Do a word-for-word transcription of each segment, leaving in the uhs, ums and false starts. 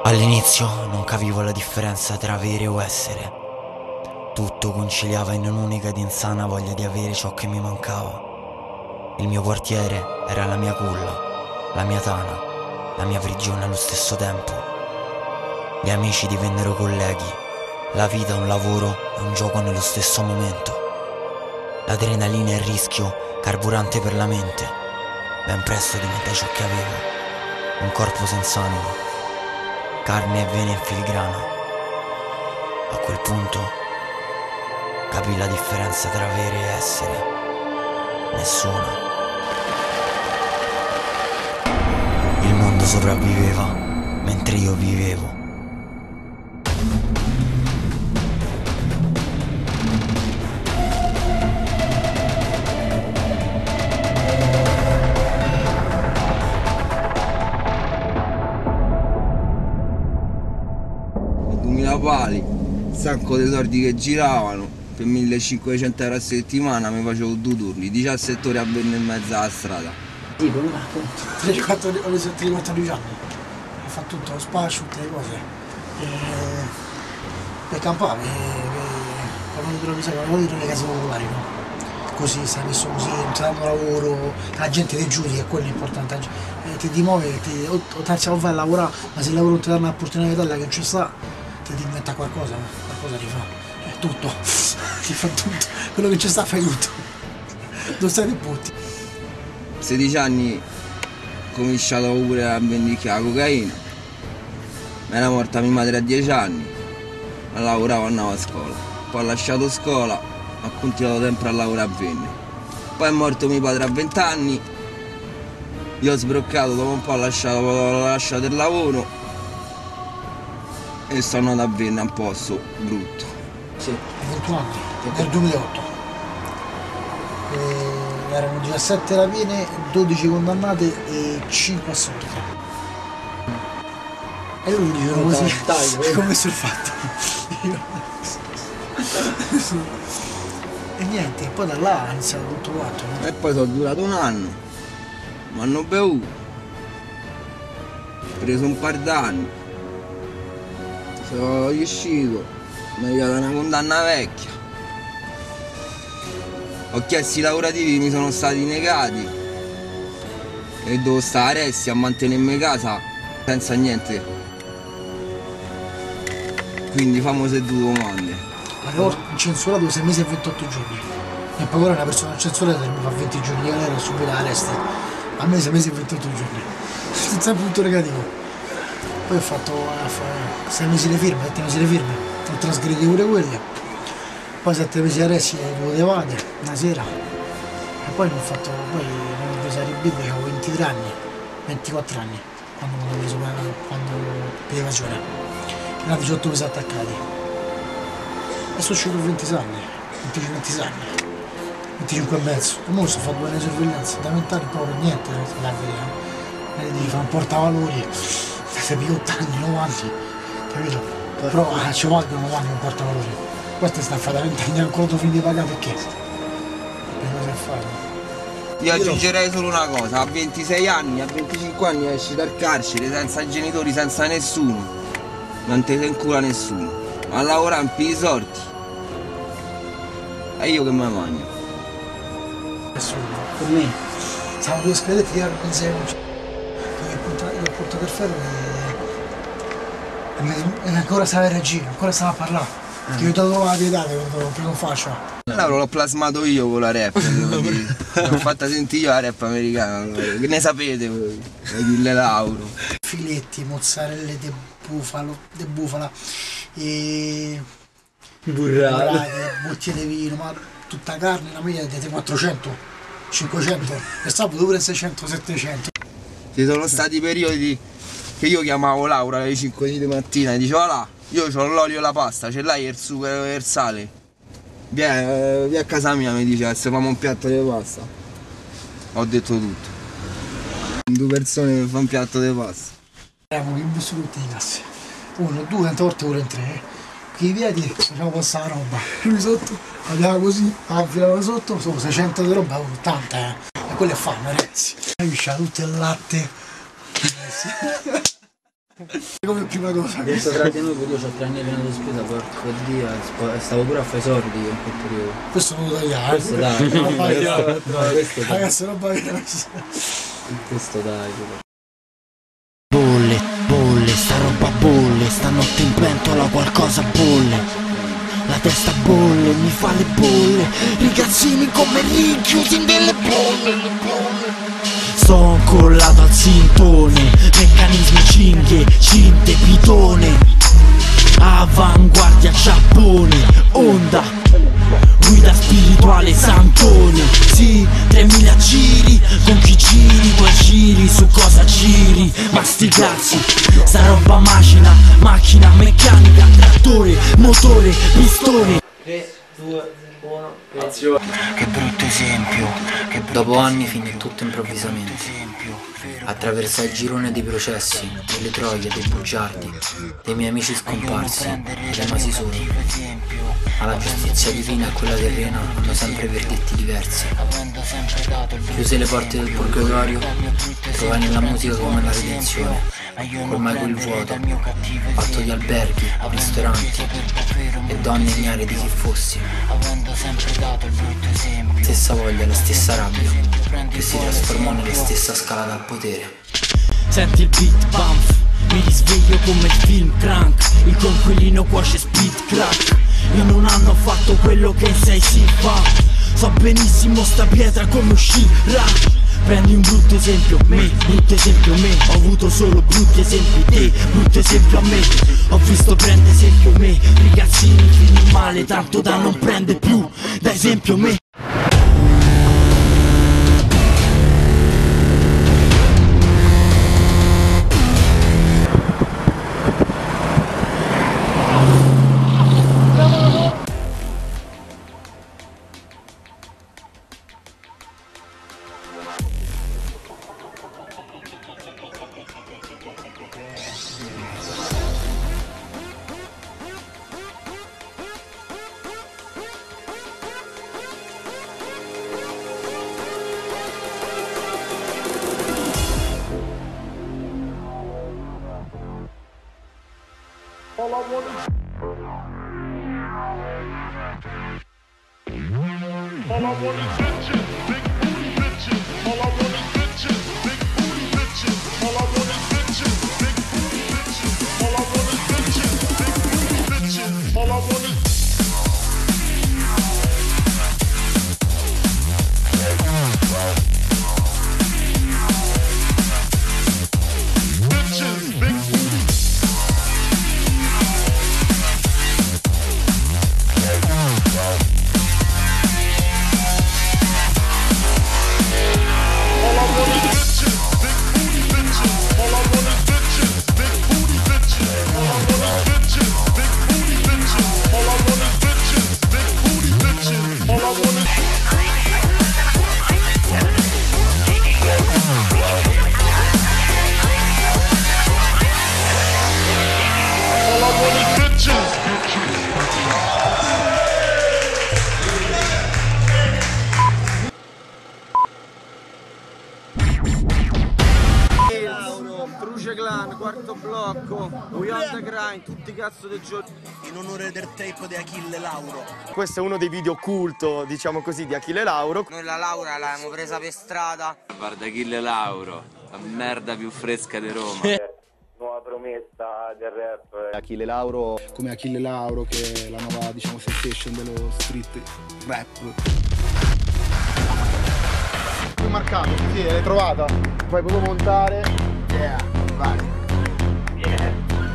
All'inizio non capivo la differenza tra avere o essere. Tutto conciliava in un'unica ed insana voglia di avere ciò che mi mancava. Il mio quartiere era la mia culla, la mia tana, la mia prigione allo stesso tempo. Gli amici divennero colleghi, la vita un lavoro e un gioco nello stesso momento. L'adrenalina e il rischio, carburante per la mente. Ben presto diventai ciò che avevo, un corpo senza anima, carne e vene in filigrana. A quel punto capii la differenza tra avere e essere. Nessuna. Il mondo sopravviveva mentre io vivevo. duemila pali, sacco di soldi che giravano, per millecinquecento euro a settimana mi facevo due turni, diciassette ore a bere in mezzo alla strada. Sì, come tre quattordici anni, ho fatto tutto lo spaccio, tutte le cose. E per campare, quando ti trovi, sai, quando ti trovi le case popolari, no? Così, stai messo così, non ti danno lavoro, la gente ti giudica, è quello l'importante. E ti dimuovi, ti, o terzi a fare a lavorare, ma se il lavoro non ti danno l'opportunità che non ci sta, ti inventa qualcosa, qualcosa ti fa. Cioè tutto, ti fa tutto, quello che ci sta fai tutto. Non stai ti butti. sedici anni ho cominciato pure a vendere la cocaina, mi era morta mia madre a dieci anni, ma lavoravo, andavo a scuola, poi ho lasciato scuola, ho continuato sempre a lavorare a vendere. Poi è morto mio padre a venti anni, io ho sbroccato, dopo un po' ho lasciato, ho lasciato il lavoro e sono andato a vendere un posto brutto. Sì, ventuno anni, nel duemilaotto. E erano diciassette rapine, dodici condannate e cinque assolte. E lui mi diceva così, come messo il fatto. E niente, poi da là ha iniziato tutto quanto. No? E poi sono durato un anno, mi hanno bevuto, ho preso un par d'anni, sono uscito, mi è arrivata una condanna vecchia. Ho chiesto i lavorativi, mi sono stati negati e devo stare a resti a mantenermi casa senza niente. Quindi famose due domande. Avevo censurato sei mesi e ventotto giorni. E poi ora una persona censurata mi fa venti giorni, io ero subito all'arresto. A me sei mesi e ventotto giorni. Senza punto negativo. Poi ho fatto sei mesi le firme, sette mesi le firme, ho trasgredito pure quelle. Poi sette mesi arresti dovevo evadere una sera e poi non ho fatto, poi mi hanno preso a ribirmi, avevo ventitré anni, ventiquattro anni quando mi hanno preso quando per evasione, erano diciotto mesi attaccati e sono uscito ventisei anni, venticinque anni, venticinque e mezzo e ora sto facendo due anni di sorveglianza, da vent'anni proprio niente, la verità, devi fare un portavalori, sei otto anni, nove anni, capito? Però eh, ci vogliono nove anni un portavalori. Questo sta a fare da vent'anni ancora tu finito di pagare perché? Che cosa fare? Io aggiungerei solo una cosa, a ventisei anni, a venticinque anni esci dal carcere senza genitori, senza nessuno, non te ne incura nessuno, a lavorare in piedi sorti. E io che mi mangio? Nessuno, per me, siamo due scheletti di armi insieme. Io ho portato il ferro e, e ancora stava a reagire, ancora stava a parlare. Che io ti avevo la pietà quando non faccio. Allora l'ho plasmato io con la rap, l'ho fatta sentire io la rap americana, che ne sapete voi, le Lauro. Filetti, mozzarelle di bufalo, di bufala, e burrate, bottiglie di vino, ma tutta carne, la media di quattrocento, cinquecento, e sabato pure seicento, settecento. Ci sono stati periodi che io chiamavo Laura alle cinque di mattina e dicevo là, io ho l'olio e la pasta, ce l'hai il sugo e il sale? Vieni, eh, vieni a casa mia, mi dice, se famo un piatto di pasta. Ho detto tutto. Due persone che fanno un piatto di pasta. Eravamo in busto tutti di classe. Uno, due, tante volte pure in tre. Qui i piedi facciamo passare la roba. Lui sotto, andiamo così, affilava sotto, sono seicento di roba, ottanta eh. E quello è fame ragazzi. Capisci, tutto il latte. Come prima cosa. Questo trattenuto, io ho tre anni pieno di spesa, porco dio, stavo pure a fare i sordi io in quel periodo. Questo non lo tagliare. Questo dai, questo dai. Ragazzi, roba che Questo dai. Bolle, bolle, sta roba bolle, stanotte in pentola qualcosa bolle. La testa bolle, mi fa le bolle, ragazzini come rinchiusi in delle bolle. Sto collato al sintone, meccanismi cinghie, cinte, pitone, avanguardia ciappone, onda, guida spirituale santone. Sì, tremila giri, con chi giri, poi giri, su cosa giri. Ma sti cazzi, sta roba macina, macchina, meccanica, trattore, motore, pistone. tre, due, uno, Che brutto esempio, che brutto dopo anni esempio, finì tutto improvvisamente. esempio, vero. Attraversai il girone dei processi, delle troie, dei bugiardi, dei miei amici scomparsi, e rimasi solo. Ma la giustizia divina e quella terrena hanno sempre verdetti diversi. Chiuse le porte del purgatorio, trovai nella musica come una redenzione. Colmai quel vuoto, fatto di alberghi, ristoranti e donne ignare di chi fossi. Stessa voglia, la stessa rabbia, che si trasformò nella stessa scala dal potere. Senti il beat bump, mi risveglio come il film Crank, il conquilino cuoce speed crack. In un anno ho fatto quello che in sei si fa, so benissimo sta pietra come uscirà. Prendi un brutto esempio, me, brutto esempio me. Ho avuto solo brutti esempi, te, brutto esempio a me. Ho visto prende esempio me, ragazzini finì male, tanto da non prende più, da esempio me. All I want is bitches, big booty bitches. All I want is bitches, big booty bitches. All I want is bitches, big booty bitches. All I want is bitches, big booty bitches. All I want is bitches, big booty. Clan, quarto blocco, We on the grind, tutti cazzo del giorno. In onore del tape di Achille Lauro. Questo è uno dei video culto, diciamo così, di Achille Lauro. Noi la Laura l'abbiamo presa per strada. Guarda Achille Lauro, la merda più fresca di Roma. Nuova promessa del rap. Achille Lauro. Come Achille Lauro, che è la nuova, diciamo, sensation dello street rap. Più marcato, sì, l'hai trovata. Puoi proprio montare. Yeah, vai. Yeah.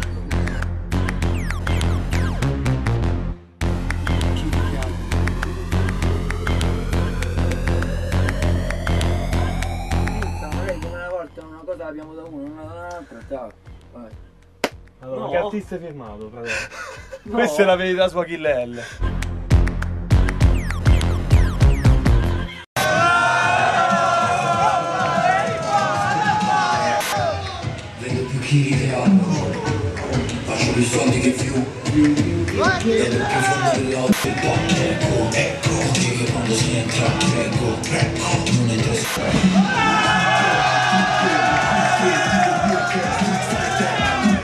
Magari come una volta una cosa l'abbiamo da uno, una dall'altra, ciao. Vai. Allora, No. che artista hai firmato, fratello? No. Questa è la verità su Achille L. Vedo più chili che altro, faccio più soldi che più, vedo più fondo dell'otto, ecco, ecco, oggi che quando si entra, ecco, ecco, non entra.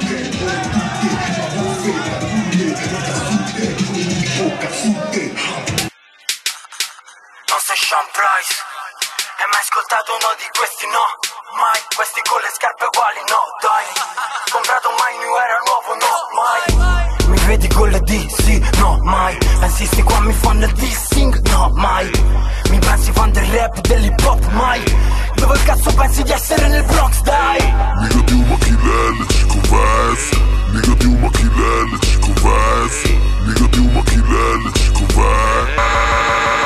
Sean Price. Hai mai ascoltato uno di questi? No, mai. Questi con le scarpe uguali, no, dai. Comprato mai New Era nuovo, no, mai. Mi vedi con le D, sì, no, mai. Insisti qua mi fanno il dissing, no, mai. Mi pensi fan del rap, dell'hip hop, mai. Dove cazzo pensi di essere nel Bronx, dai? Nigga di uma quilele te conversa. Nigga di uma quilele te conversa. Nigga di uma quilele te conversa.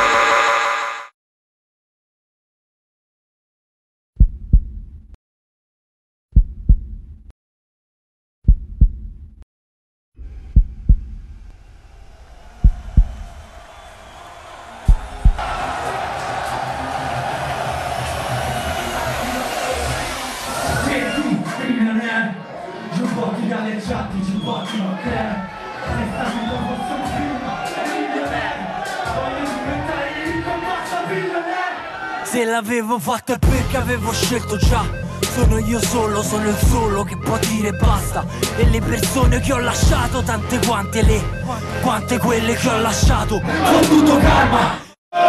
Se l'avevo fatto è perché avevo scelto già. Sono io solo, sono il solo che può dire basta. E le persone che ho lasciato, tante quante le, quante quelle che ho lasciato. Fottuto karma.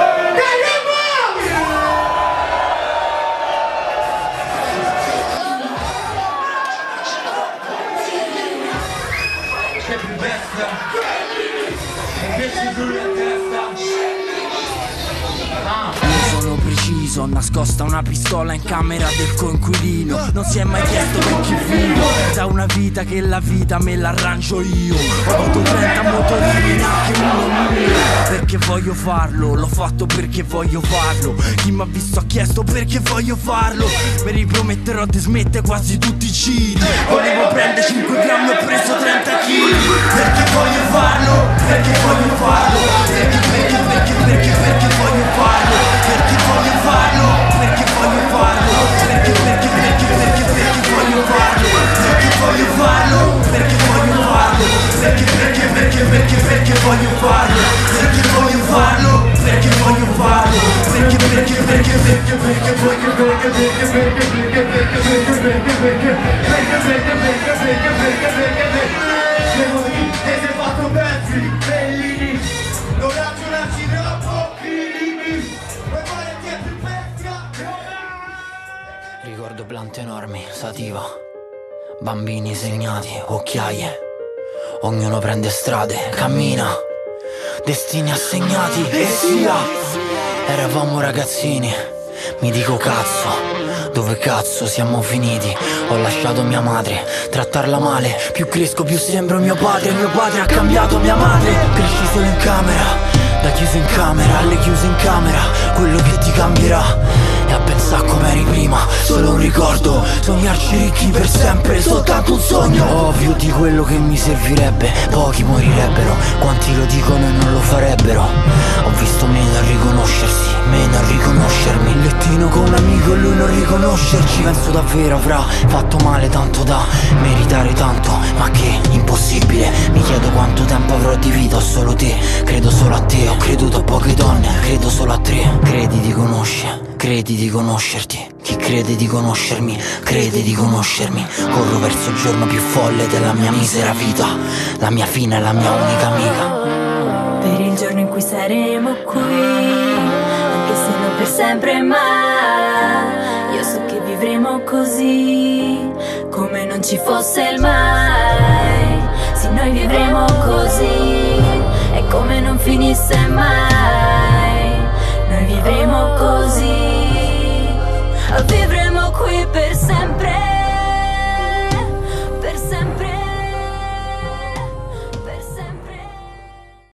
Ho nascosta una pistola in camera del coinquilino. Non si è mai chiesto per chi vivo. Da una vita che la vita me l'arrangio io. Ho avuto trenta motorini, neanche uno mio. Perché voglio farlo, l'ho fatto perché voglio farlo. Chi m'ha visto ha chiesto perché voglio farlo. Mi riprometterò di smettere quasi tutti i giri. Volevo prendere cinque grammi, ho preso trenta chili. Perché voglio farlo, perché voglio farlo. Perché, perché, perché, perché, perché voglio farlo. Perché voglio farlo. Perché voglio farlo, perché, perché, perché, perché, perché voglio farlo, perché voglio farlo, perché voglio farlo, perché, perché, perché, perché, perché voglio farlo, perché voglio farlo, perché voglio farlo, perché, perché, perché, perché, perché voglio, perché, perché, perché, perché, perché, perché, perché, perché, perché, perché, perché, perché, perché, devo dire, ti sei fatto pezzi, bellini, non ragionarci troppo, finimi, puoi fare dietro il ricordo piante enormi, sativa, bambini segnati, occhiaie. Ognuno prende strade, cammina, destini assegnati e sia. Eravamo ragazzini, mi dico cazzo, dove cazzo siamo finiti? Ho lasciato mia madre, trattarla male. Più cresco più sembro mio padre. Mio padre ha cambiato mia madre. Cresci solo in camera, da chiuso in camera alle chiuse in camera. Quello che ti cambierà e a pensare come eri prima, solo un ricordo. Sognarci ricchi per sempre, soltanto un sogno. Ovvio di quello che mi servirebbe, pochi morirebbero, quanti lo dicono e non lo farebbero. Ho visto meno a riconoscersi, meno a riconoscermi. Il lettino con un amico e lui non riconoscerci. Penso davvero avrà fatto male tanto da meritare tanto, ma che impossibile. Mi chiedo quanto tempo avrò di vita, ho solo te, credo solo a te. Ho creduto a poche donne, credo solo a tre. Credi di conoscere, credi di conoscerti. Chi crede di conoscermi, crede di conoscermi. Corro verso il giorno più folle della mia misera vita. La mia fine è la mia unica amica. Per il giorno in cui saremo qui, anche se non per sempre mai. Io so che vivremo così, come non ci fosse il mai. Sì, noi vivremo così, è come non finisse mai.